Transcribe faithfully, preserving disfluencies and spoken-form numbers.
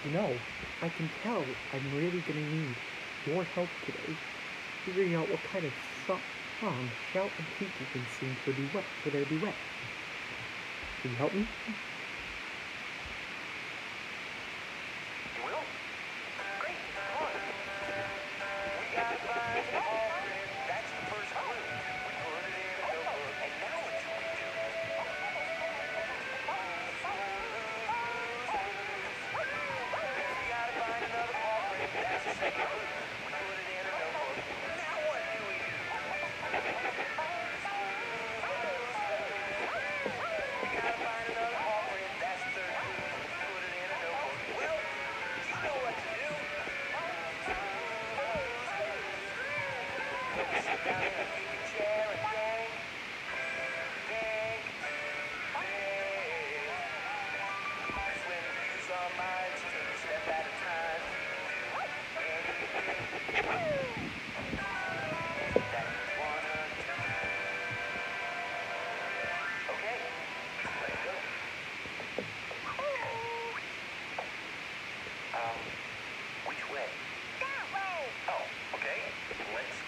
You know, I can tell I'm really gonna need your help today, figuring out what kind of so- song Shout and Kiki can sing for duet for their duet. Can you help me? Will? Great, come on. We gotta find the culprit. That's the first clue. We put it in a notebook, and now what should we do? We gotta find another culprit. That's the second clue. We put it in a notebook. Now what do we do? We gotta find another culprit. That's the third clue. We put it in a notebook. Well, you know what to do. Sit down in a thinking chair and think, think, think. That's when we use our minds, take a step at a time. Anything that you wanna do. Okay, let's go. Um, which way? That way. Oh, okay. Let's